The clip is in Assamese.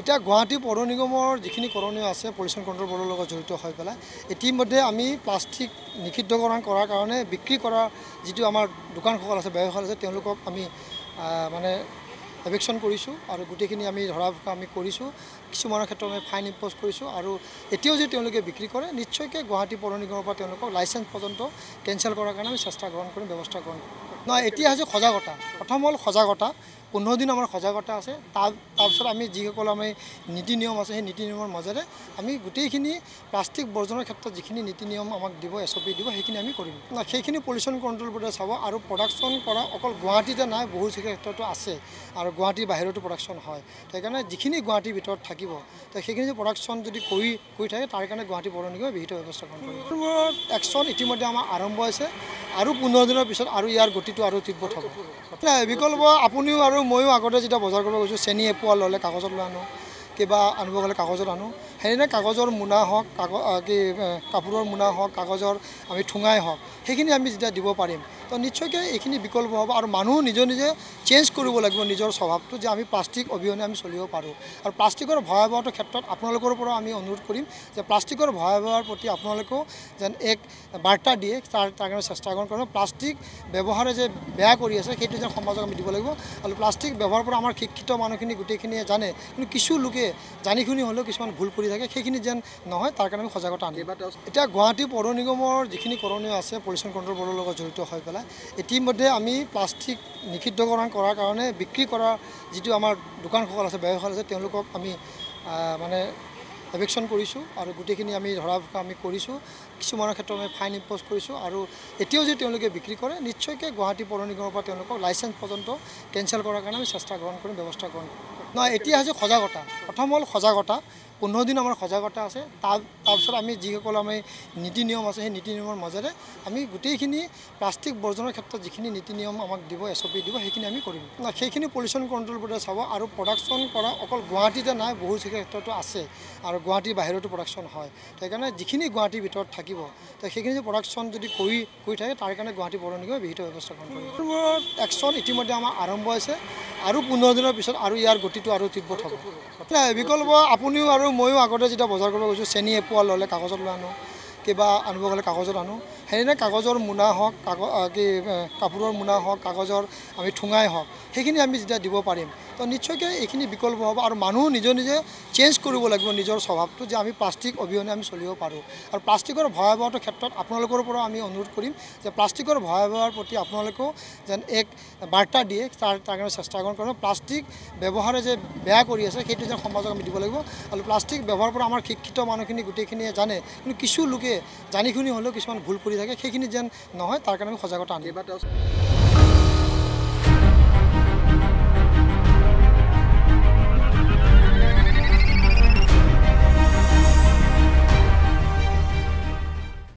এতিয়া গুৱাহাটী পৌৰ নিগমৰ যিখিনি কৰণীয় আছে পলিউশ্যন কণ্ট্ৰল বৰ্ডৰ লগত জড়িত হৈ পেলাই ইতিমধ্যে আমি প্লাষ্টিক নিষিদ্ধকৰণ কৰাৰ কাৰণে বিক্ৰী কৰা যিটো আমাৰ দোকানসকল আছে ব্যৱসায়ী আছে তেওঁলোকক আমি মানে এভিকশ্যন কৰিছোঁ আৰু গোটেইখিনি আমি ধৰা আমি কৰিছোঁ কিছুমানৰ ক্ষেত্ৰত আমি ফাইন ইম্প'জ কৰিছোঁ আৰু এতিয়াও যে তেওঁলোকে বিক্ৰী কৰে নিশ্চয়কৈ গুৱাহাটী পৌৰ নিগমৰ পৰা তেওঁলোকক লাইচেঞ্চ পৰ্যন্ত কেঞ্চেল কৰাৰ কাৰণে আমি চেষ্টা গ্ৰহণ কৰিম ব্যৱস্থা গ্ৰহণ কৰিম নহয় এতিয়া হৈছে সজাগতা প্ৰথম হ'ল সজাগতা 15 দিন আমাৰ সজাগতা আছে তাৰপিছত আমি যিসকল আমি নীতি নিয়ম আছে সেই নীতি নিয়মৰ মাজেৰে আমি গোটেইখিনি প্লাষ্টিক বৰ্জনৰ ক্ষেত্ৰত যিখিনি নীতি নিয়ম আমাক দিব SOP দিব সেইখিনি আমি কৰিম সেইখিনি পলিউশ্যন কণ্ট্ৰল বৰ্ডে চাব আৰু প্ৰডাকশ্যন কৰা অকল গুৱাহাটীতে নাই বহু ক্ষেত্ৰতো আছে আৰু গুৱাহাটীৰ বাহিৰতো প্ৰডাকশ্যন হয় সেইকাৰণে যিখিনি গুৱাহাটীৰ ভিতৰত থাকিব তো সেইখিনি যে প্ৰডাকশ্যন যদি কৰি থাকে তাৰ কাৰণে গুৱাহাটী পৌৰ নিগমে বিহিত ব্যৱস্থা গ্ৰহণ কৰিব একশ্যন ইতিমধ্যে আমাৰ আৰম্ভ হৈছে আৰু 15 দিনৰ পিছত আৰু ইয়াৰ গতিটো আৰু তীব্ৰ হ'ব বিকল্প আপুনিও আৰু ময়ো আগতে যেতিয়া বজাৰ কৰিব গৈছোঁ চেনি এপোৱা ল'লে কাগজত লৈ আনো কিবা আনিব গ'লে কাগজত আনো সেইদিনা কাগজৰ মোনা হওক কাপোৰৰ মোনা হওক কাগজৰ আমি ঠোঙাই হওক সেইখিনি আমি যেতিয়া দিব পাৰিম তো নিশ্চয়কৈ এইখিনি বিকল্প হ'ব আৰু মানুহ নিজে চেঞ্জ কৰিব লাগিব নিজৰ স্বভাৱটো যে আমি প্লাষ্টিক অবিহনে আমি চলিব পাৰোঁ আৰু প্লাষ্টিকৰ ভয়াৱহতাৰ ক্ষেত্ৰত আপোনালোকৰ পৰা আমি অনুৰোধ কৰিম যে প্লাষ্টিকৰ ভয়াৱহতাৰ প্ৰতি আপোনালোকেও যেন এক বাৰ্তা দিয়ে তাৰ কাৰণে চেষ্টা কৰিব প্লাষ্টিক ব্যৱহাৰে যে বেয়া কৰি আছে সেইটো যেন সমাজক আমি দিব লাগিব আৰু প্লাষ্টিক ব্যৱহাৰ পৰা আমাৰ শিক্ষিত মানুহখিনি গোটেইখিনিয়ে জানে কিন্তু কিছু লোকে জানি শুনি হ'লেও কিছুমান ভুল কৰি থাকে সেইখিনি যেন নহয় তাৰ কাৰণে আমি সজাগতা আনিম এতিয়া গুৱাহাটী পৌৰ নিগমৰ যিখিনি কৰণীয় আছে পলিউশ্যন কণ্ট্ৰল বৰ্ডৰ লগত জড়িত হৈ পেলাই ইতিমধ্যে আমি প্লাষ্টিক নিষিদ্ধকৰণ কৰাৰ কাৰণে বিক্ৰী কৰা যিটো আমাৰ দোকানসকল আছে ব্যৱসায়ী আছে তেওঁলোকক আমি মানে এভিকশ্যন কৰিছোঁ আৰু গোটেইখিনি আমি ধৰা আমি কৰিছোঁ কিছুমানৰ ক্ষেত্ৰত আমি ফাইন ইম্প'জ কৰিছোঁ আৰু এতিয়াও যে তেওঁলোকে বিক্ৰী কৰে নিশ্চয়কৈ গুৱাহাটী পৌৰ নিগমৰ পৰা তেওঁলোকক লাইচেঞ্চ পৰ্যন্ত কেঞ্চেল কৰাৰ কাৰণে আমি চেষ্টা গ্ৰহণ কৰিম ব্যৱস্থা গ্ৰহণ কৰিম নহয় এতিয়া হৈছে সজাগতা প্ৰথম হ'ল সজাগতা 15 দিন আমাৰ সজাগতা আছে তাৰপিছত আমি যিসকল আমি নীতি নিয়ম আছে সেই নীতি নিয়মৰ মাজেৰে আমি গোটেইখিনি প্লাষ্টিক বৰ্জনৰ ক্ষেত্ৰত যিখিনি নীতি নিয়ম আমাক দিব SOP দিব সেইখিনি আমি কৰিম সেইখিনি পলিউশ্যন কণ্ট্ৰল বৰ্ডে চাব আৰু প্ৰডাকশ্যন কৰা অকল গুৱাহাটীতে নাই বহু ক্ষেত্ৰতো আছে আৰু গুৱাহাটীৰ বাহিৰতো প্ৰডাকশ্যন হয় সেইকাৰণে যিখিনি গুৱাহাটীৰ ভিতৰত থাকিব তো সেইখিনি যে প্ৰডাকশ্যন যদি কৰি থাকে তাৰ কাৰণে গুৱাহাটী পৌৰ নিগমে বিহিত ব্যৱস্থা গ্ৰহণ কৰিব একশ্যন ইতিমধ্যে আমাৰ আৰম্ভ হৈছে আৰু 15 দিনৰ পিছত আৰু ইয়াৰ গতিটো আৰু তীব্ৰ হ'ব বিকল্প আপুনিও আৰু ময়ো আগতে যেতিয়া বজাৰ কৰিব গৈছোঁ চেনি এপোৱা ল'লে কাগজত লৈ আনো কিবা আনিব গ'লে কাগজত আনো সেইদিনা কাগজৰ মোনা হওক কাপোৰৰ মোনা হওক কাগজৰ আমি ঠোঙাই হওক সেইখিনি আমি যেতিয়া দিব পাৰিম তো নিশ্চয়কৈ এইখিনি বিকল্প হ'ব আৰু মানুহ নিজে চেঞ্জ কৰিব লাগিব নিজৰ স্বভাৱটো যে আমি প্লাষ্টিক অবিহনে আমি চলিব পাৰোঁ আৰু প্লাষ্টিকৰ ভয়াৱহতাৰ ক্ষেত্ৰত আপোনালোকৰ পৰা আমি অনুৰোধ কৰিম যে প্লাষ্টিকৰ ভয়াৱহতাৰ প্ৰতি আপোনালোকেও যেন এক বাৰ্তা দিয়ে তাৰ কাৰণে চেষ্টা গ্ৰহণ প্লাষ্টিক ব্যৱহাৰে যে বেয়া কৰি আছে সেইটো যেন সমাজক আমি দিব লাগিব আৰু প্লাষ্টিক ব্যৱহাৰ পৰা আমাৰ শিক্ষিত মানুহখিনি গোটেইখিনিয়ে জানে কিন্তু কিছু লোকে জানি শুনি হ'লেও কিছুমান ভুল কৰি থাকে সেইখিনি যেন নহয় তাৰ কাৰণে আমি সজাগতা আনিম